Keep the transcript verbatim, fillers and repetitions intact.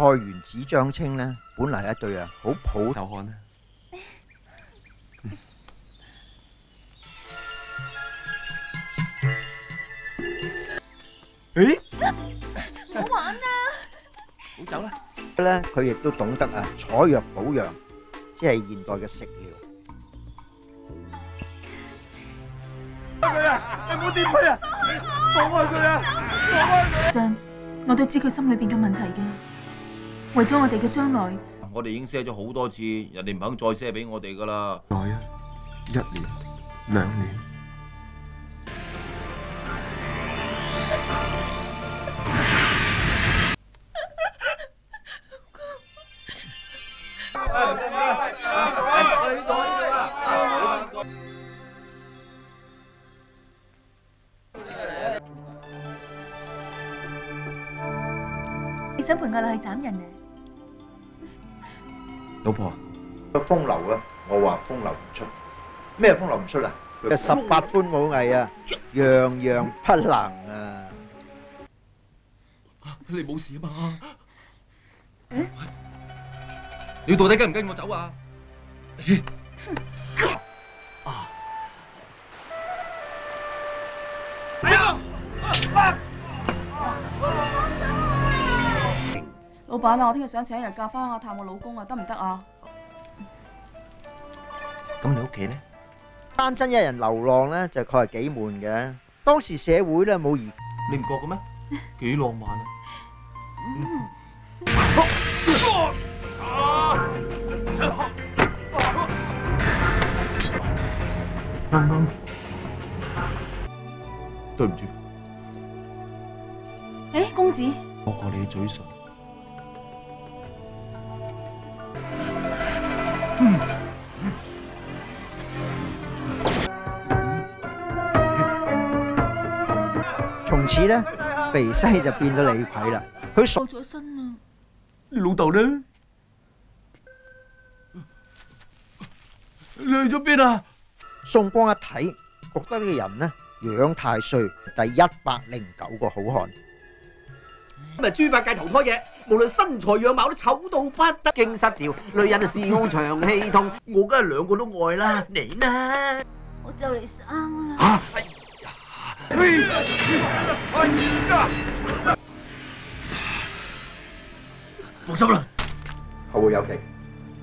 菜園子張青咧，本嚟係一對啊好普有看啦。誒， 唔好玩啊！ 好走啦。 咧，佢亦都懂得啊採藥補養，即係現代嘅食療。 佢啊！你唔好掂佢啊！放開佢啊！放開佢！ 張，我都知佢心裏邊嘅問題嘅，為咗我哋嘅將來。 我哋已經賒咗好多次，人哋唔肯再賒俾我哋噶啦。 耐啊，一年、兩年。 你想陪我落去斬人啊？ 老婆， 個風流啊，我話風流唔出，咩風流唔出啊？佢十八般武藝啊，樣樣不能啊！ 你冇事啊嘛？你到底跟唔跟我走啊？ 哎呀！ 老闆啊，我聽日想請一日假翻我探我老公啊，得唔得啊？ 咁你屋企咧？ 單身一人流浪咧，就確係幾悶嘅。當時社會咧冇而你唔覺嘅咩？幾浪漫啊！啱啱，對唔住， 誒，公子， 我過你嘅嘴唇。 從此咧，肥西就變咗李逵啦。佢傻過咗身啦。 你老豆咧？你去咗邊啊？ 宋光一睇，覺得呢個人呢樣太衰，第一百零九個好漢。 咁啊，豬八戒投胎嘅，無論身材樣貌都醜到不得，經失調，女人啊笑長氣痛，我梗係兩個都愛啦，你呢？ 我就嚟生啦。 嚇！ 哎呀！ 放心啦。 後會有期。